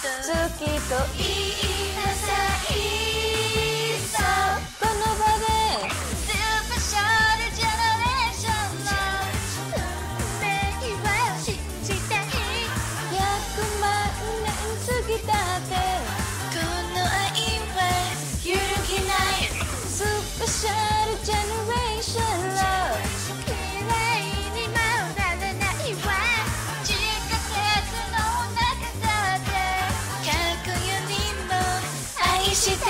好きと言いなさいそうこの場でスペシャルジェネレーションの運命は信じたい100万年過ぎたってこの愛は揺るぎないスペシャルジェネレーションの綺麗にもならないわ地下鉄の中だって過去よりも愛して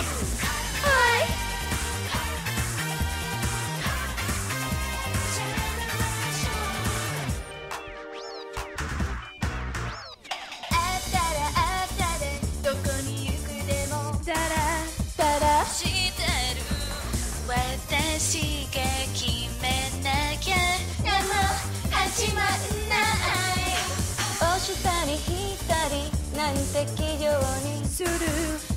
あったらあったでどこに行くでもたらしてる私が決めなきゃでも始まんない押したり引いたりなんて器用にする